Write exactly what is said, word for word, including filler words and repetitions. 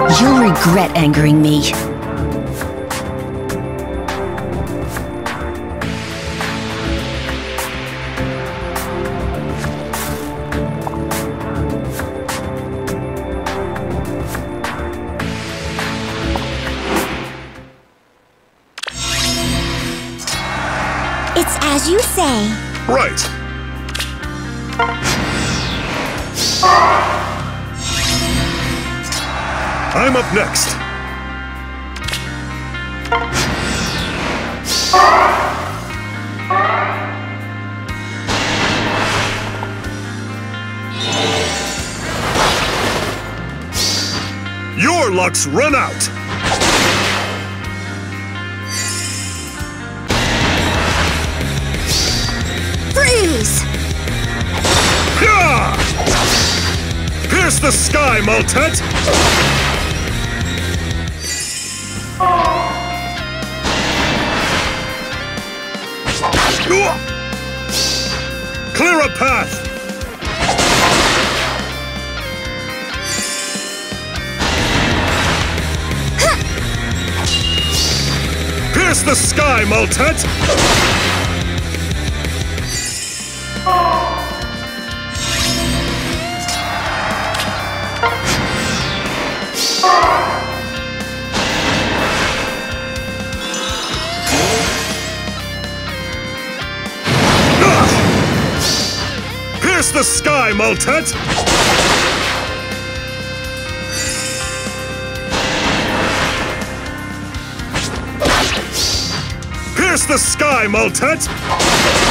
You'll regret angering me. It's as you say. Right. I'm up next. Your luck's run out. Freeze! Yeah! Pierce the sky, Maltet! Clear a path! Pierce the sky, Maltet! Pierce the sky, Maltet! Pierce the sky, Maltet!